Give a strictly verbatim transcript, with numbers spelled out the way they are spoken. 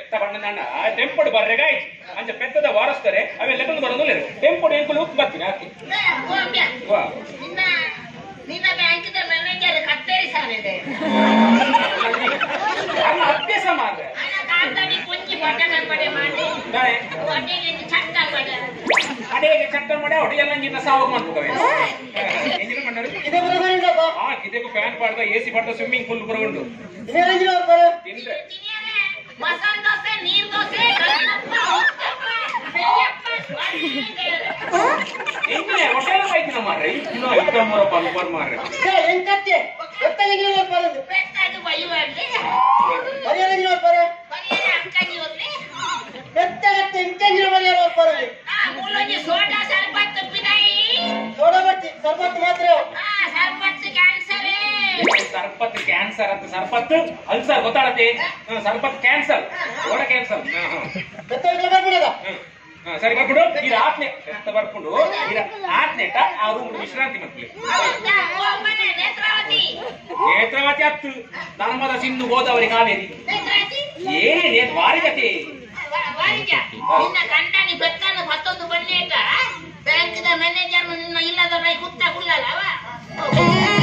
ಪೆತ್ತ ಬಣ್ಣದ ಟೆಂಪೋಡ್ ಬರ್ರೆಗಾಯ್ತು ಅಂಚ ಪೆತ್ತದ ವಾರಸ್ತಾರೆ ಅವೇ ಲೆಕ್ಕಲು ಬರೋದು ಟೆಂಪೋಡ್ ಎಂಕುಲು ಉಪ್ಪು ಬರ್ತೀನಿ ಹಾಕಿ ನಿನ್ನ ಬ್ಯಾಂಕಿನ ಮ್ಯಾನೇಜರ್ ಕತ್ತೇರಿ ಸರ್ ಇದೆ ಅಲ್ಲ ಅಭ್ಯಾಸ ಮಾಡ್ರೆ ಕೊಂಚಿ ಬಟ್ಟೆ ಪಡೆ ಮಾಡಿ ಚಟ್ಟ ಪಡೆ ಅದೇ ಚಟ್ಟ ಮಾಡಿ ಹೊಡೆಯಲ್ಲ ನಿನ್ನ ಸಾವು ಮಾಡ್ತವೆ ಎಂಜಿನ ಮಾಡ್ತಾರೆ ಹಾ ಕಿದೆಗೂ ಫ್ಯಾನ್ ಪಾಡ್ದ ಎಸಿ ಪಾಡ್ದ ಸ್ವಿಮ್ಮಿಂಗ್ ಪೂಲ್ ಬರಗೊಂಡು ತಿಂದ್ರೆ ಮಸಾಲ ದೋಸೆ ನೀರ್ ದೋಸೆ ಎಂಜಿನ ಹೊಟ್ಟೆಲ್ಲ ಸಾಯ್ತಿನ ಮಾರ್ರೆ ಇನ್ನೂ ಇತ್ತ ಮೂರ ಪಲ್ಪರ್ ಮಾರ್ರೆ ಎಂಕತ್ತೆ ಎತ್ತಲಿಗೆ ಬರೋದು ಪೆತ್ತಾದು ಬೈಯುವಾಗೆ ಬರಿಯಲಿಗೆ ಬರೋ ಬರಿಯಲ್ಲ ಅಂಕನಿ ಹೋದ್ರೆ ಎತ್ತಗತ್ತೆ ಎಂಕಂಗಿನ ಬರಿಯಲ್ಲ ಬರೋದು ಆ ಮೂಲೊಂಜಿ ಸೋಡಾ ಸರ್ಬತ್ ಪಿದಾಯಿ ಸೋಡಾ ಬತ್ತಿ ಸರ್ಬತ್ ಮಾತ್ರ ಆ ಸರ್ಬತ್ ಕ್ಯಾನ್ಸರ್ ಸರ್ಪತ್ ಕ್ಯಾನ್ಸರ್ ಅಂತ ಸರ್ಪತ್ ಅಲ್ಸರ್ ಗೊತ್ತಾಡತ್ತೆ ಸರ್ಪತ್ ಕ್ಯಾನ್ಸರ್ ಓಡ ಕ್ಯಾನ್ಸರ್ ಎತ್ತಲಿಗೆ ಬರ್ಬಿಡದ ಸರಿ ಬರ್ಬಿಡು ಇದು ಆತ್ನೆ ಎತ್ತ ಬರ್ಕೊಂಡು ಇದು ಆತ್ನೆಟ ಆ ರೂಮ್ ವಿಶ್ರಾಂತಿ ಮಕ್ಕಳು ನೇತ್ರಾವತಿ ನೇತ್ರಾವತಿ ಹತ್ತು ನರ್ಮದ ಸಿಂಧು ಗೋದಾವರಿ ಕಾವೇರಿ ಏನೇ ಭಾರಿ ಕತೆ ನಿನ್ನ ಗಂಡನಿ ಬೆತ್ತನ್ನು ಹತ್ತೊಂದು ಬಂದೇಟ ಬ್ಯಾಂಕಿನ ಮ್ಯಾನೇಜರ್ ನಿನ್ನ ಇಲ್ಲದ ಬೈ ಕುತ್ತ ಕುಳ್ಳಲ್ಲ ಅವ